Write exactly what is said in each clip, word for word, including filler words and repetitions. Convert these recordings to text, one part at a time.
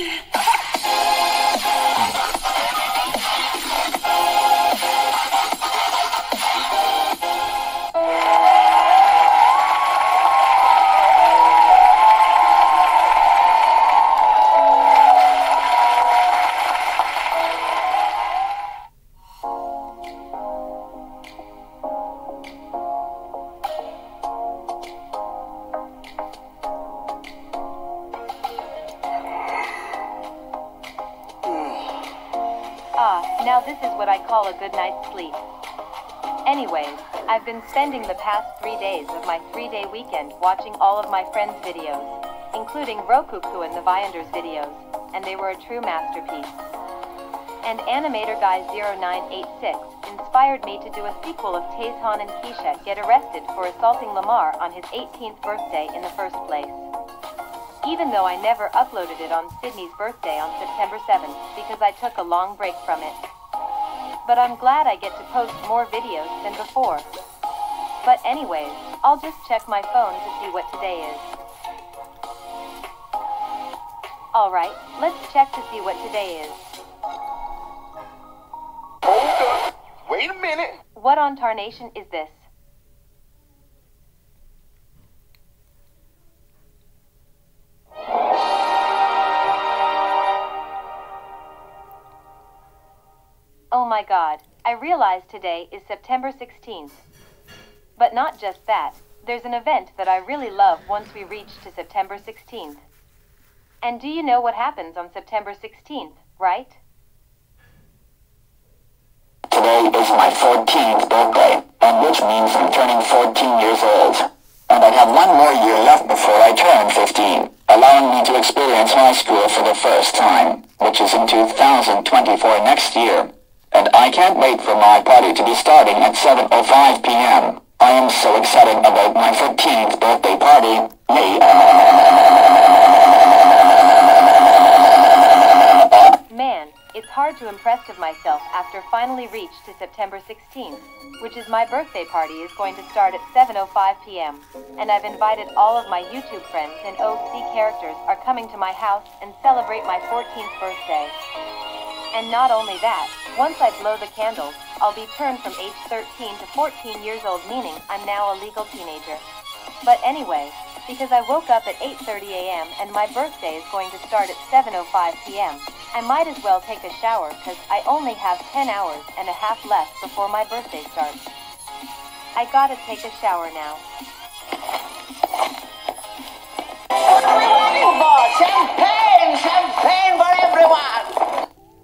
Now this is what I call a good night's sleep. Anyways, I've been spending the past three days of my three-day weekend watching all of my friends' videos, including Rokuku and the Vyonders videos, and they were a true masterpiece. And Animator Guy zero nine eight six inspired me to do a sequel of Taeseon and Keisha get arrested for assaulting Lamar on his eighteenth birthday in the first place. Even though I never uploaded it on Sydney's birthday on September seventh because I took a long break from it. But I'm glad I get to post more videos than before. But anyways, I'll just check my phone to see what today is. Alright, let's check to see what today is. Hold up! Wait a minute! What on tarnation is this? Oh my god, I realize today is September sixteenth. But not just that, there's an event that I really love once we reach to September sixteenth. And do you know what happens on September sixteenth, right? Today is my fourteenth birthday, and which means I'm turning fourteen years old. And I have one more year left before I turn fifteen, allowing me to experience high school for the first time, which is in two thousand twenty-four next year. And I can't wait for my party to be starting at seven oh five p m I am so excited about my fifteenth birthday party. Yay! Man, it's hard to impress of myself after finally reached to September sixteenth, which is my birthday party is going to start at seven oh five p m And I've invited all of my YouTube friends and O C characters are coming to my house and celebrate my fourteenth birthday. And not only that, once I blow the candles, I'll be turned from age thirteen to fourteen years old, meaning I'm now a legal teenager. But anyway, because I woke up at eight thirty a m and my birthday is going to start at seven oh five p m, I might as well take a shower because I only have ten hours and a half left before my birthday starts. I gotta take a shower now. What are we waiting for? Champagne! Champagne for everyone!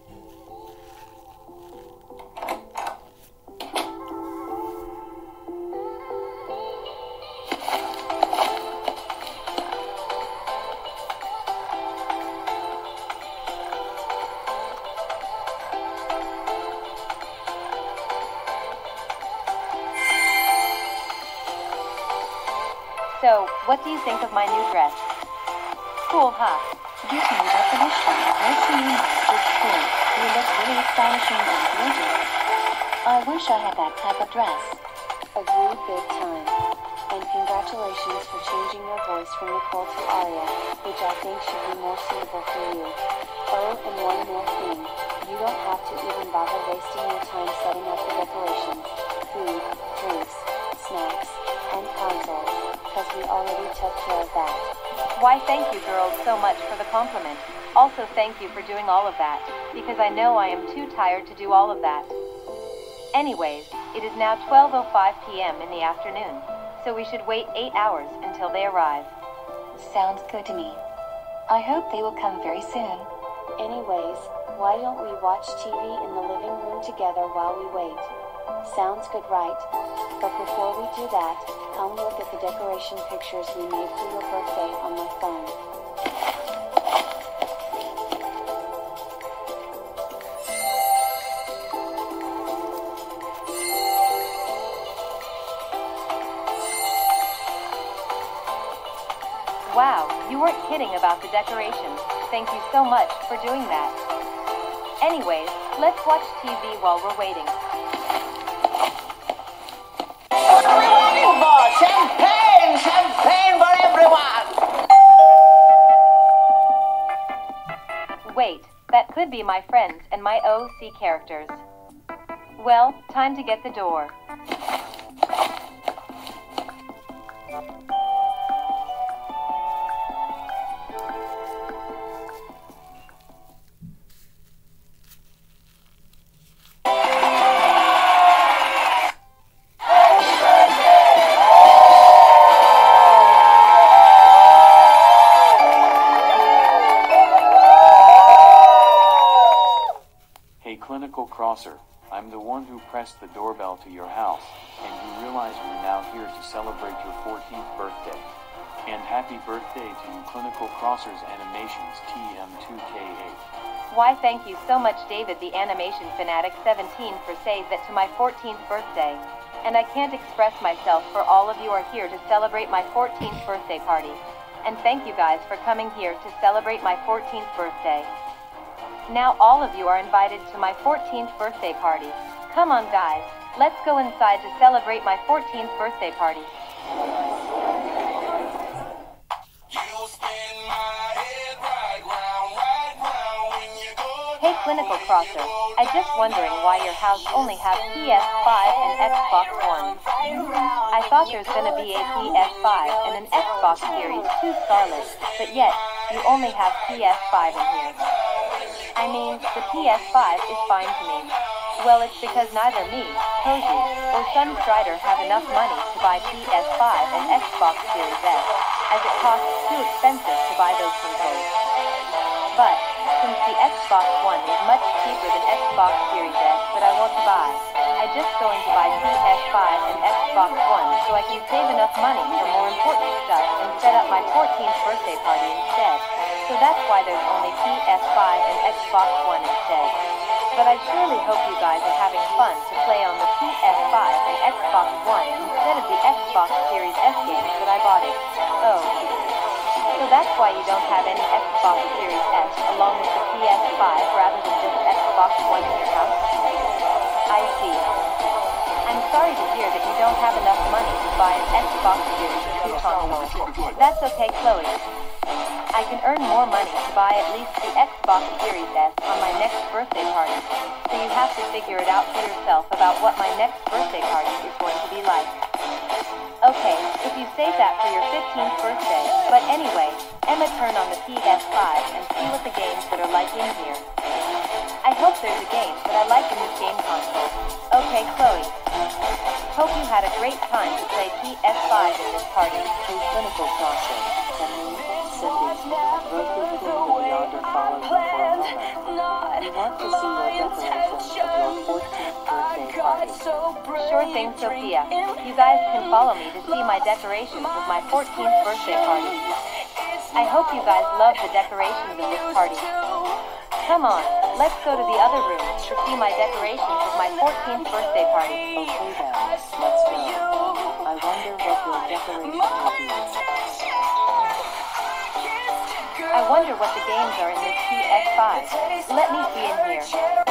So, what do you think of my new dress? Cool, huh? This new definition of what you mean is cool. You look really astonishing and gorgeous. I wish I had that type of dress. Agreed big time. And congratulations for changing your voice from Nicole to Aria, which I think should be more suitable for you. Oh, and one more thing. You don't have to even bother wasting your time setting up the decorations, food, drinks, snacks, and consoles, because we already took care of that. Why, thank you girls so much for the compliment. Also thank you for doing all of that, because I know I am too tired to do all of that. Anyways, it is now twelve oh five p m in the afternoon, so we should wait eight hours until they arrive. Sounds good to me. I hope they will come very soon. Anyways, why don't we watch T V in the living room together while we wait? Sounds good, right? But before we do that, come look at the decoration pictures we made for your birthday on my phone. Wow, you weren't kidding about the decorations. Thank you so much for doing that. Anyways, let's watch T V while we're waiting. What are we waiting for? Champagne! Champagne for everyone! Wait, that could be my friends and my O C characters. Well, time to get the door. Clinical Crosser, I'm the one who pressed the doorbell to your house, and you realize we're now here to celebrate your fourteenth birthday. And happy birthday to you Clinical Crossers Animations T M two K eight. Why thank you so much David the Animation Fanatic seventeen for saying that to my fourteenth birthday. And I can't express myself for all of you are here to celebrate my fourteenth birthday party. And thank you guys for coming here to celebrate my fourteenth birthday. Now all of you are invited to my fourteenth birthday party. Come on guys, let's go inside to celebrate my fourteenth birthday party. Hey Clinical Crosser, I'm just wondering why your house only has P S five and Xbox One. I thought there's gonna be a P S five and an Xbox Series two Scarlet, but yet, you only have P S five in here. I mean, the P S five is fine to me. Well, it's because neither me, Cozy, or Sunstrider have enough money to buy P S five and Xbox Series S, as it costs too expensive to buy those consoles. But, since the Xbox One is much cheaper than Xbox Series S that I want to buy, I'm just going to buy P S five and Xbox One so I can save enough money for more important stuff and set up my fourteenth birthday party instead. So that's why there's only P S five and Xbox One instead. But I surely hope you guys are having fun to play on the P S five and Xbox One instead of the Xbox Series S games that I bought it. Oh. So that's why you don't have any Xbox Series S along with the P S five rather than just Xbox One in your house? I see. I'm sorry to hear that you don't have enough money to buy an Xbox Series two console. That's okay, Chloe. I can earn more money to buy at least the Xbox Series S on my next birthday party. So you have to figure it out for yourself about what my next birthday party is going to be like. Okay, if you save that for your fifteenth birthday, but anyway, Emma turn on the P S five and see what the games that are like in here. I hope there's a game that I like in this game console. Okay, Chloe. Hope you had a great time to play P S five in this party. A clinical process. Cindy, a birthday queen with Vyonders follows you for a moment. We want to see your decorations of your fourteenth birthday party. Sure thing, Sophia. You guys can follow me to see my decorations of my fourteenth birthday party. I hope you guys love the decorations of this party. Come on, let's go to the other room to see my decorations of my fourteenth birthday party. Okay then, let's go. I wonder what your decoration will be. I wonder what the games are in this P S five. Let me see in here.